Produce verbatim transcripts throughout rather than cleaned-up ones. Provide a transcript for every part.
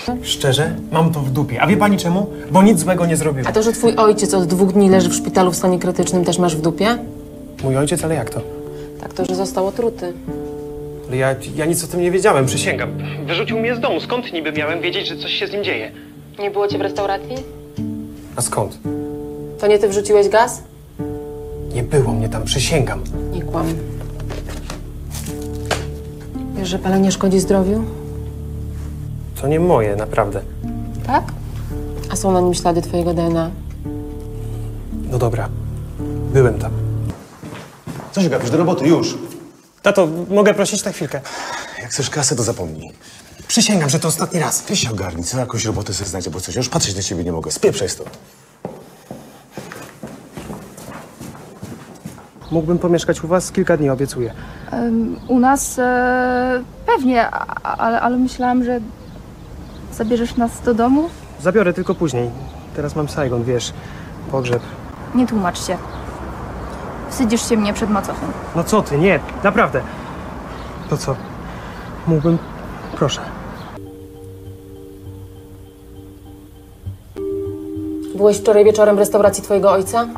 Szczerze? Mam to w dupie. A wie pani czemu? Bo nic złego nie zrobiłem. A to, że twój ojciec od dwóch dni leży w szpitalu w stanie krytycznym, też masz w dupie? Mój ojciec? Ale jak to? Tak, to, że został otruty. Ale ja, ja nic o tym nie wiedziałem, przysięgam. Wyrzucił mnie z domu. Skąd niby miałem wiedzieć, że coś się z nim dzieje? Nie było cię w restauracji? A skąd? To nie ty wrzuciłeś gaz? Nie było mnie tam, przysięgam. Nie kłam. Wiesz, że palenie szkodzi zdrowiu? To nie moje, naprawdę. Tak? A są na nim ślady twojego D N A? No dobra. Byłem tam. Co się gapisz? Do roboty, już. Tato, mogę prosić na chwilkę? Jak chcesz kasę, to zapomnij. Przysięgam, że to ostatni raz. Ty się ogarnij, co jakąś robotę sobie znajdzie, bo coś, ja już patrzeć na ciebie nie mogę. Spieprzaj stąd. Mógłbym pomieszkać u was kilka dni, obiecuję. Um, u nas e, pewnie, a- ale, ale myślałam, że zabierzesz nas do domu. Zabiorę tylko później. Teraz mam Saigon, wiesz, pogrzeb. Nie tłumacz się. Wstydzisz się mnie przed macochą. No co ty, nie, naprawdę. To co? Mógłbym... Proszę. Byłeś wczoraj wieczorem w restauracji twojego ojca?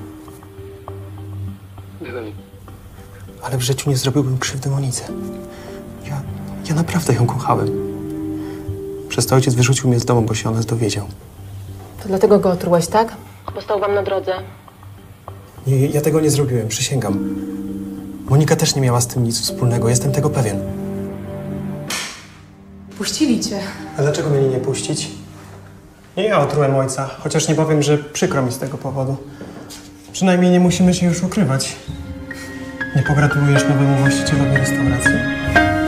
Byłem. Ale w życiu nie zrobiłbym krzywdy Monice. Ja, ja naprawdę ją kochałem. Przez to ojciec wyrzucił mnie z domu, bo się o nas dowiedział. To dlatego go otrułeś, tak? Bo stał wam na drodze. Nie, ja tego nie zrobiłem, przysięgam. Monika też nie miała z tym nic wspólnego, jestem tego pewien. Puścili cię. A dlaczego mieli nie puścić? Nie ja otrułem ojca, chociaż nie powiem, że przykro mi z tego powodu. Przynajmniej nie musimy się już ukrywać. Nie pogratulujesz nowemu właścicielowi restauracji?